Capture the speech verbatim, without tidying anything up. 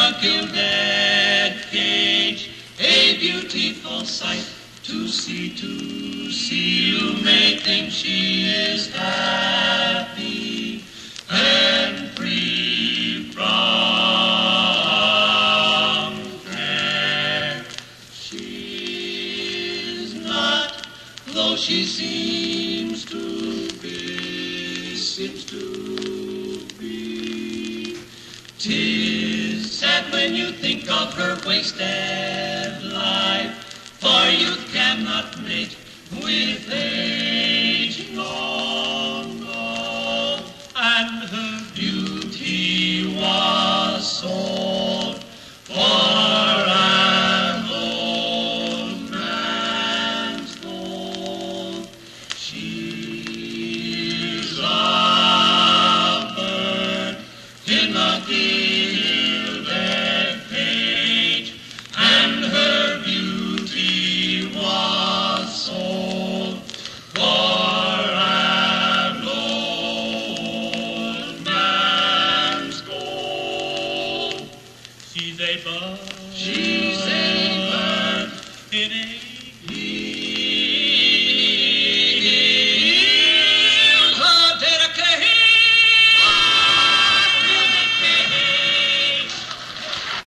a gilded cage, a beautiful sight to see, to see. You may think she is happy and free from care. She's not, though she seems to be, seems to be. 'Tis sad when you think of her wasted life, for youth cannot mate with age, no, no. And her beauty was sold for an old man's gold. She's a bird in a gilded cage, and her beauty was sold for an old man's gold. She's a bird. She's